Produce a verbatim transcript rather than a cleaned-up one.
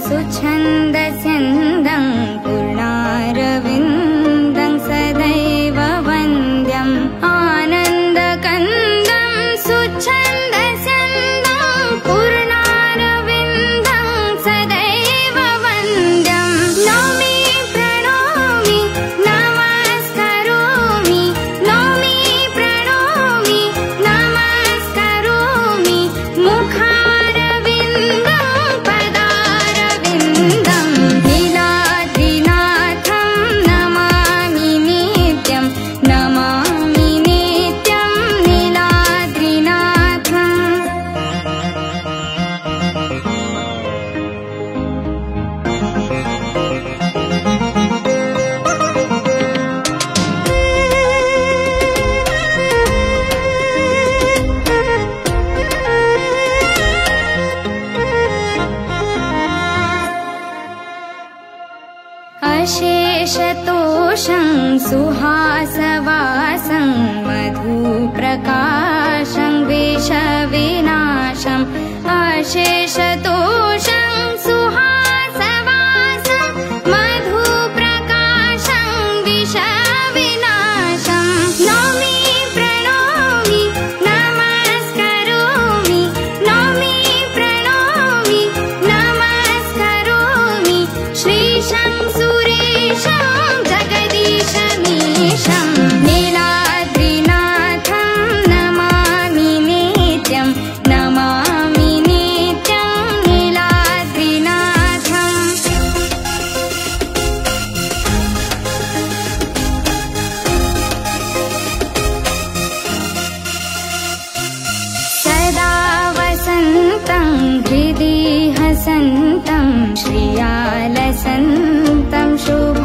सुछन्दस्यन्दं पूर्णारविन्दं सदैव वन्द्यम् आनन्दकन्दं सुछन्दस्यन्दं पूर्णारविन्दं सदैव वन्द्यम् नौमि प्रणोमि नमस्करोमि नौमि प्रणोमि नमस्करोमि मुखारविन्दं पदारविन्दं नीलाद्रिनाथं नमामि नित्यं नमामि नित्यं नीलाद्रिनाथम् अशेषतोषं सुहासवासं मधुप्रकाशं विषविनाशम् अशेषतोषं सुहासवासं मधुप्रकाशं विषविनाशम् नौमि प्रणोमि नमस्करोमि नौमि प्रणोमि नमस्करोमि श्रीशं सुरेशं जगदीशमीशं नीलाद्रिनाथं नमामि नित्यं नमामि नित्यं नीलाद्रिनाथम् सदा वसन्तं हृदि हसन्तं श्रियालसन्तं शुभ